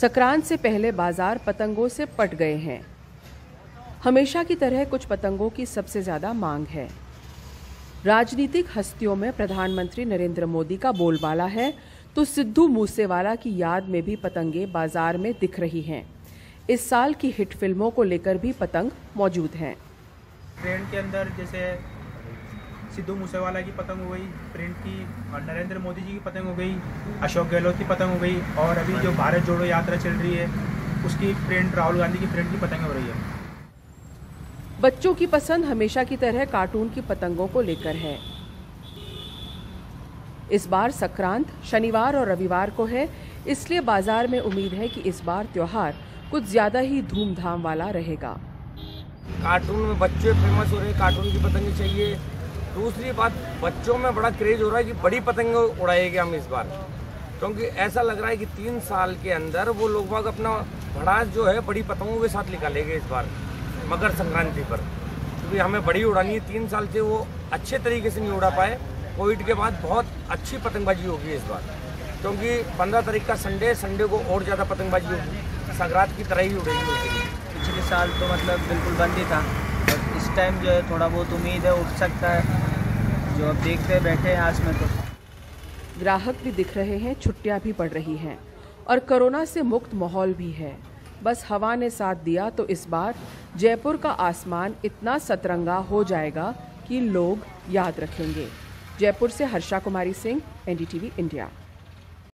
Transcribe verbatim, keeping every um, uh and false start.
संक्रांत से पहले बाजार पतंगों से पट गए हैं। हमेशा की तरह कुछ पतंगों की सबसे ज्यादा मांग है। राजनीतिक हस्तियों में प्रधानमंत्री नरेंद्र मोदी का बोलबाला है, तो सिद्धू मूसेवाला की याद में भी पतंगें बाजार में दिख रही हैं। इस साल की हिट फिल्मों को लेकर भी पतंग मौजूद हैं। ट्रेंड के अंदर जैसे सिद्धू मूसेवाला की पतंग हो गई, प्रिंट की, और नरेंद्र मोदी जी की पतंग हो गई, अशोक गहलोत की पतंग हो गई, और अभी जो भारत जोड़ो यात्रा चल रही है उसकी प्रिंट, राहुल गांधी की प्रिंट की पतंग हो रही है। बच्चों की पसंद हमेशा की तरह कार्टून की पतंगों को लेकर है। इस बार संक्रांत शनिवार और रविवार को है, इसलिए बाजार में उम्मीद है कि इस बार त्योहार कुछ ज्यादा ही धूमधाम वाला रहेगा। कार्टून में बच्चे फेमस हो रहे हैं, कार्टून की पतंग चाहिए। दूसरी बात, बच्चों में बड़ा क्रेज हो रहा है कि बड़ी पतंग उड़ाएंगे हम इस बार, क्योंकि ऐसा लग रहा है कि तीन साल के अंदर वो लोग बाग अपना भड़ास जो है बड़ी पतंगों के साथ निकालेंगे इस बार मकर संक्रांति पर, क्योंकि हमें बड़ी उड़ानी है। तीन साल से वो अच्छे तरीके से नहीं उड़ा पाए। कोविड के बाद बहुत अच्छी पतंगबाजी होगी इस बार, क्योंकि पंद्रह तारीख का संडे संडे को और ज़्यादा पतंगबाजी होगी, संक्रांत की तरह ही उड़ेगी उसी। पिछले साल तो मतलब बिल्कुल बंद ही था, इस टाइम जो है थोड़ा बहुत उम्मीद है उठ सकता है, जो अब देखते बैठे हैं आस में। तो ग्राहक भी दिख रहे हैं, छुट्टियां भी पड़ रही हैं और कोरोना से मुक्त माहौल भी है। बस हवा ने साथ दिया तो इस बार जयपुर का आसमान इतना सतरंगा हो जाएगा कि लोग याद रखेंगे। जयपुर से Harsha Kumari Singh, N D T V India.